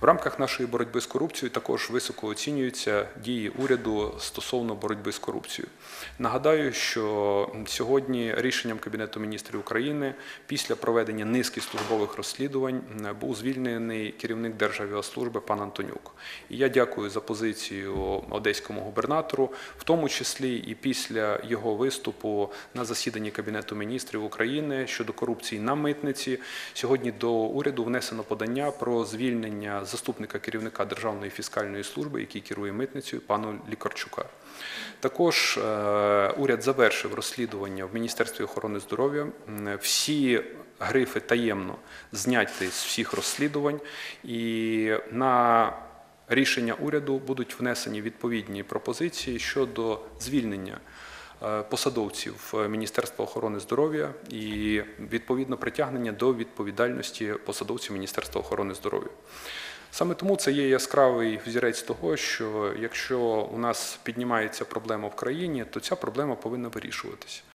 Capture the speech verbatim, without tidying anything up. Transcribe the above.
В рамках нашої боротьби з корупцією також високо оцінюються дії уряду стосовно боротьби з корупцією. Нагадаю, що сьогодні рішенням Кабінету міністрів України після проведення низки службових розслідувань був звільнений керівник Державіаслужби пан Антонюк. І я дякую за позицію одеському губернатору, в тому числі і після його виступу на засіданні Кабінету міністрів України щодо корупції на митниці. Сьогодні до уряду внесено подання про звільнення заступника керівника Державної фіскальної служби, який керує митницею, пану Лікарчука. Також уряд завершив розслідування в Міністерстві охорони здоров'я. Всі грифи таємно зняті з всіх розслідувань, і на рішення уряду будуть внесені відповідні пропозиції щодо звільнення посадовців Міністерства охорони здоров'я і відповідно притягнення до відповідальності посадовців Міністерства охорони здоров'я. Саме тому це є яскравий взірець того, що якщо у нас піднімається проблема в країні, то ця проблема повинна вирішуватися.